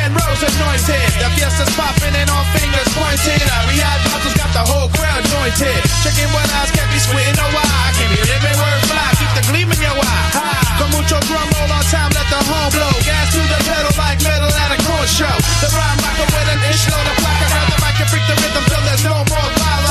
and rose anointed. The fiesta's popping and all fingers pointed. We had bottles, got the whole crowd jointed. Checking what eyes can't be squinting, no why. I can't be living word fly, keep the gleam in your eye. Con mucho drum roll on time, let the horn blow. Gas to the pedal like metal at a corn show. The rhyme rocker with an inch load of plaque. I grab the mic and freak the rhythm till there's no more violence.